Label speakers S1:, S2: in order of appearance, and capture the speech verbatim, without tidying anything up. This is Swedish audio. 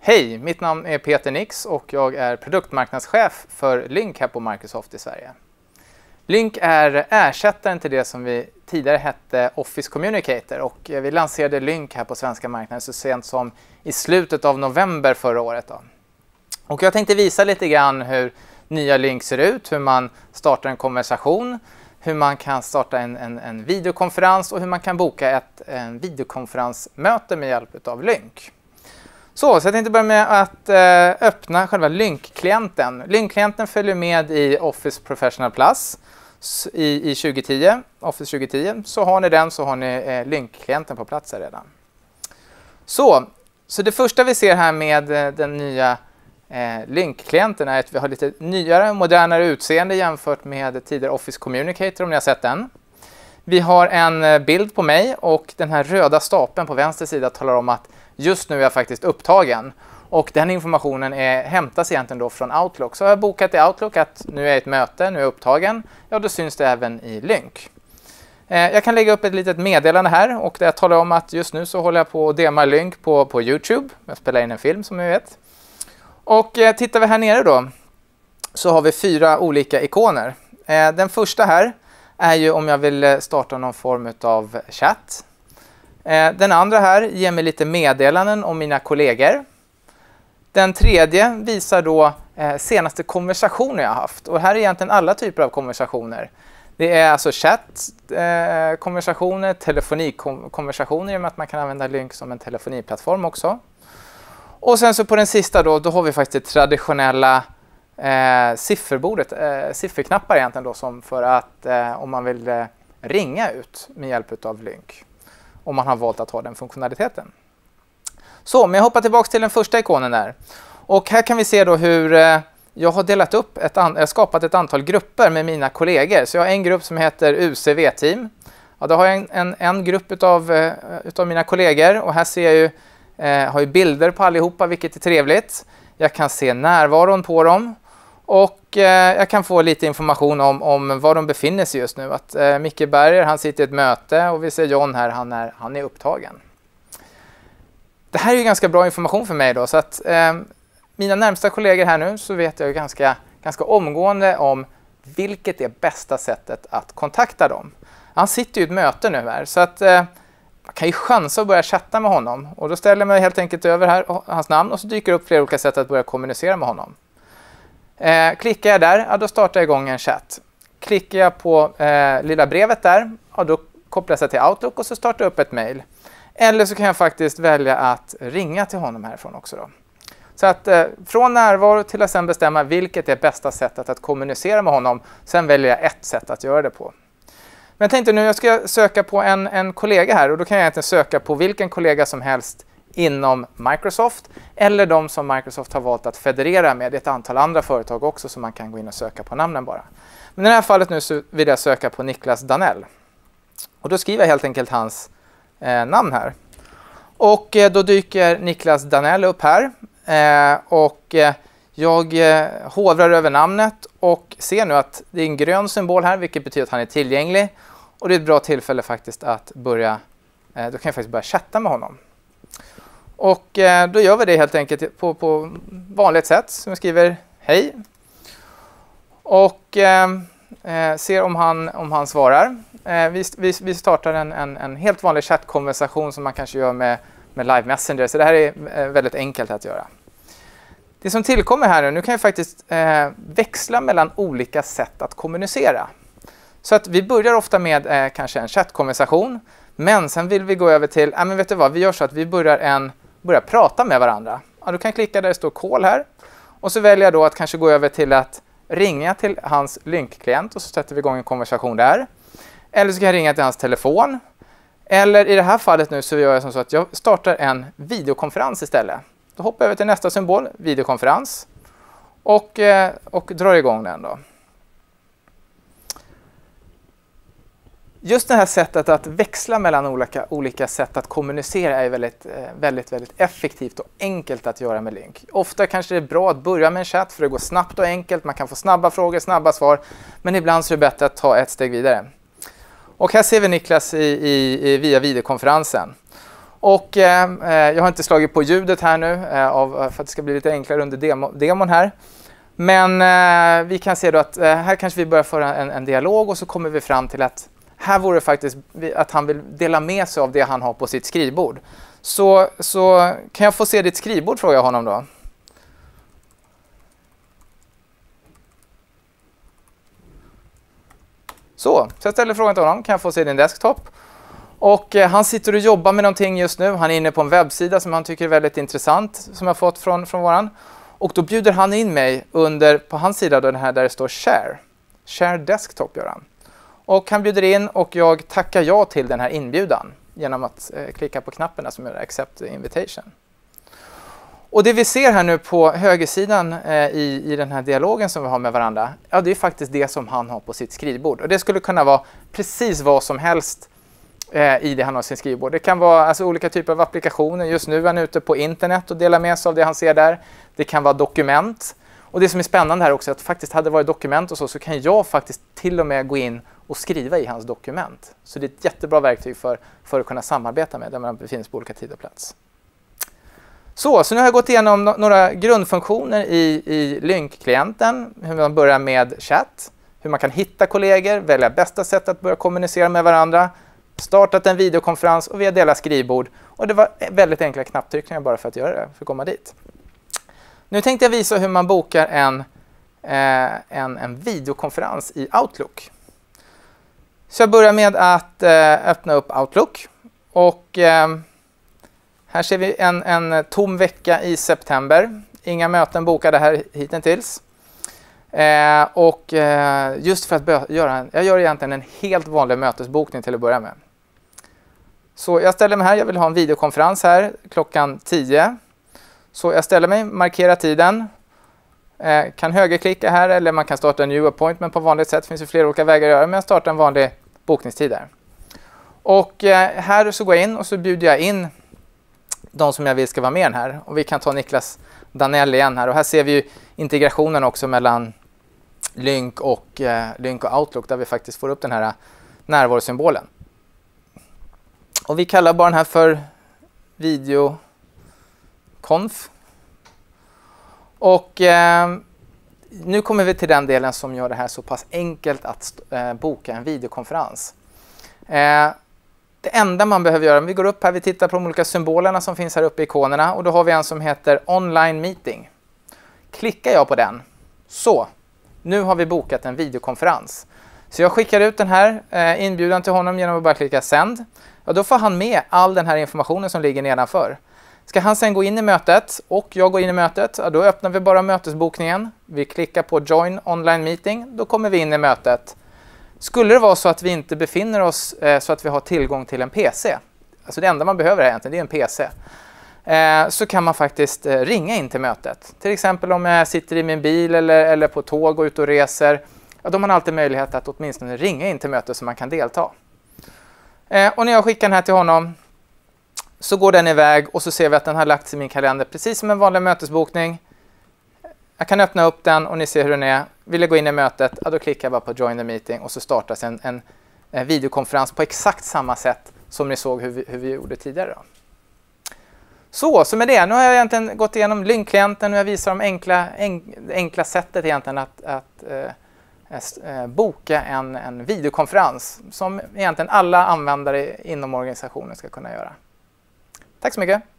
S1: Hej, mitt namn är Peter Nix och jag är produktmarknadschef för Lync här på Microsoft i Sverige. Lync är ersättaren till det som vi tidigare hette Office Communicator och vi lanserade Lync här på svenska marknaden så sent som i slutet av november förra året. Då. Och jag tänkte visa lite grann hur nya Lync ser ut, hur man startar en konversation, hur man kan starta en, en, en videokonferens och hur man kan boka ett en videokonferensmöte med hjälp av Lync. Så, så jag tänkte börja med att eh, öppna själva Lync-klienten. Lync-klienten följer med i Office Professional Plus i, i tjugo tio, Office tjugo tio. Så har ni den så har ni eh, Lync-klienten på plats här redan. Så, så det första vi ser här med eh, den nya eh, Lync-klienten är att vi har lite nyare, modernare utseende jämfört med tidigare Office Communicator om ni har sett den. Vi har en bild på mig och den här röda stapeln på vänster sida talar om att just nu är jag faktiskt upptagen. Och den informationen är, hämtas egentligen då från Outlook. Så jag har bokat i Outlook att nu är jag i ett möte, nu är jag upptagen. Ja, då syns det även i Lync. Eh, jag kan lägga upp ett litet meddelande här och där jag talar om att just nu så håller jag på att dema Lync på, på YouTube. Jag spelar in en film som ni vet. Och eh, tittar vi här nere då så har vi fyra olika ikoner. Eh, den första här är ju om jag vill starta någon form av chatt. Den andra här ger mig lite meddelanden om mina kollegor. Den tredje visar då senaste konversationer jag har haft. Och här är egentligen alla typer av konversationer. Det är alltså chattkonversationer, telefonikonversationer i och med att man kan använda Lync som en telefoniplattform också. Och sen så på den sista då, då har vi faktiskt det traditionella Eh, sifferbordet, eh, sifferknappar egentligen då som för att eh, om man vill eh, ringa ut med hjälp av Lync. Om man har valt att ha den funktionaliteten. Så, men jag hoppar tillbaka till den första ikonen där. Och här kan vi se då hur eh, jag har delat upp, ett an- jag skapat ett antal grupper med mina kollegor. Så jag har en grupp som heter U C V-team. Ja, då har jag en, en, en grupp utav, eh, utav mina kollegor och här ser jag ju, eh, har ju bilder på allihopa vilket är trevligt. Jag kan se närvaron på dem. Och eh, jag kan få lite information om, om var de befinner sig just nu. Att eh, Micke Berger, han sitter i ett möte och vi ser John här, han är, han är upptagen. Det här är ju ganska bra information för mig då. Så att eh, mina närmsta kollegor här nu så vet jag ganska, ganska omgående om vilket är bästa sättet att kontakta dem. Han sitter ju i ett möte nu här så att eh, man kan ju chansa att börja chatta med honom. Och då ställer jag mig helt enkelt över här hans namn och så dyker det upp flera olika sätt att börja kommunicera med honom. Eh, klickar jag där, ja, då startar jag igång en chatt. Klickar jag på eh, lilla brevet där, ja, då kopplas jag till Outlook och så startar jag upp ett mail. Eller så kan jag faktiskt välja att ringa till honom härifrån också då. Så att eh, från närvaro till att sen bestämma vilket är bästa sättet att kommunicera med honom. Sen väljer jag ett sätt att göra det på. Men jag tänkte nu, jag ska söka på en, en kollega här och då kan jag egentligen söka på vilken kollega som helst inom Microsoft eller de som Microsoft har valt att federera med ett antal andra företag också som man kan gå in och söka på namnen bara. Men i det här fallet nu så vill jag söka på Niklas Danell. Och då skriver jag helt enkelt hans eh, namn här. Och eh, då dyker Niklas Danell upp här eh, och eh, jag eh, hovrar över namnet och ser nu att det är en grön symbol här vilket betyder att han är tillgänglig. Och det är ett bra tillfälle faktiskt att börja, eh, då kan jag faktiskt börja chatta med honom. Och eh, då gör vi det helt enkelt på, på vanligt sätt. Så vi skriver hej. Och eh, ser om han, om han svarar. Eh, vi, vi, vi startar en, en, en helt vanlig chattkonversation som man kanske gör med, med Live Messenger. Så det här är eh, väldigt enkelt att göra. Det som tillkommer här nu, nu kan jag faktiskt eh, växla mellan olika sätt att kommunicera. Så att vi börjar ofta med eh, kanske en chattkonversation. Men sen vill vi gå över till, ja men vet du vad, vi gör så att vi börjar, en, börjar prata med varandra. Ja, du kan klicka där det står call här. Och så väljer jag då att kanske gå över till att ringa till hans Lync-klient och så sätter vi igång en konversation där. Eller så kan jag ringa till hans telefon. Eller i det här fallet nu så gör jag som så att jag startar en videokonferens istället. Då hoppar jag över till nästa symbol, videokonferens. Och, och drar igång den då. Just det här sättet att växla mellan olika, olika sätt att kommunicera är väldigt, väldigt, väldigt effektivt och enkelt att göra med Lync. Ofta kanske det är bra att börja med en chatt för det går snabbt och enkelt. Man kan få snabba frågor, snabba svar. Men ibland så är det bättre att ta ett steg vidare. Och här ser vi Niklas i, i, i, via videokonferensen. Och eh, jag har inte slagit på ljudet här nu eh, av, för att det ska bli lite enklare under demo, demon här. Men eh, vi kan se då att eh, här kanske vi börjar föra en, en dialog och så kommer vi fram till att här vore det faktiskt att han vill dela med sig av det han har på sitt skrivbord. Så, så kan jag få se ditt skrivbord, frågar jag honom då. Så, så jag ställer frågan till honom, kan jag få se din desktop? Och eh, han sitter och jobbar med någonting just nu. Han är inne på en webbsida som han tycker är väldigt intressant, som jag fått från, från våran. Och då bjuder han in mig under, på hans sida då, den här där det står Share. Share Desktop gör han. Och han bjuder in och jag tackar ja till den här inbjudan genom att eh, klicka på knappen som är Accept Invitation. Och det vi ser här nu på högersidan eh, i, i den här dialogen som vi har med varandra, ja, det är faktiskt det som han har på sitt skrivbord. Och det skulle kunna vara precis vad som helst eh, i det han har på sin skrivbord. Det kan vara alltså, olika typer av applikationer. Just nu är han ute på internet och delar med sig av det han ser där. Det kan vara dokument. Och det som är spännande här också är att faktiskt hade det varit dokument och så, så kan jag faktiskt till och med gå in och skriva i hans dokument. Så det är ett jättebra verktyg för, för att kunna samarbeta med där man befinner sig på olika tid och plats. Så, så nu har jag gått igenom no några grundfunktioner i, i Lync-klienten. Hur man börjar med chatt, hur man kan hitta kollegor, välja bästa sätt att börja kommunicera med varandra, startat en videokonferens och vi har delat skrivbord. Och det var väldigt enkla knapptryckningar bara för att göra det, för att komma dit. Nu tänkte jag visa hur man bokar en, eh, en, en videokonferens i Outlook. Så jag börjar med att eh, öppna upp Outlook. Och eh, här ser vi en, en tom vecka i september. Inga möten bokade här hittills. Eh, och eh, just för att göra en, jag gör egentligen en helt vanlig mötesbokning till att börja med. Så jag ställer mig här, jag vill ha en videokonferens här klockan tio. Så jag ställer mig, markerar tiden, eh, kan högerklicka här eller man kan starta en new appointment på vanligt sätt. Det finns ju flera olika vägar att göra, men jag startar en vanlig bokningstid där. Och eh, här så går jag in och så bjuder jag in de som jag vill ska vara med den här. Och vi kan ta Niklas Danell igen här. Och här ser vi ju integrationen också mellan Lync och, eh, Lync och Outlook där vi faktiskt får upp den här närvarosymbolen. Och vi kallar bara den här för video konf. Och eh, nu kommer vi till den delen som gör det här så pass enkelt att eh, boka en videokonferens. Eh, det enda man behöver göra, vi går upp här, vi tittar på de olika symbolerna som finns här uppe i ikonerna och då har vi en som heter Online Meeting. Klickar jag på den, så nu har vi bokat en videokonferens. Så jag skickar ut den här eh, inbjudan till honom genom att bara klicka Send. Och då får han med all den här informationen som ligger nedanför. Ska han sen gå in i mötet och jag går in i mötet, ja, då öppnar vi bara mötesbokningen. Vi klickar på Join Online Meeting, då kommer vi in i mötet. Skulle det vara så att vi inte befinner oss eh, så att vi har tillgång till en P C, alltså det enda man behöver egentligen det är en P C, eh, så kan man faktiskt eh, ringa in till mötet. Till exempel om jag sitter i min bil eller, eller på tåg och ut och reser, ja, då har man alltid möjlighet att åtminstone ringa in till mötet så man kan delta. Eh, och när jag skickar den här till honom så går den iväg och så ser vi att den har lagts i min kalender precis som en vanlig mötesbokning. Jag kan öppna upp den och ni ser hur den är. Vill jag gå in i mötet, ja, då klickar jag bara på Join the Meeting och så startas en, en, en videokonferens på exakt samma sätt som ni såg hur vi, hur vi gjorde tidigare. Då. Så, så med det, nu har jag egentligen gått igenom Lync-klienten och jag visar de enkla, enk, enkla sättet egentligen att, att eh, boka en, en videokonferens som egentligen alla användare inom organisationen ska kunna göra. Tack så mycket!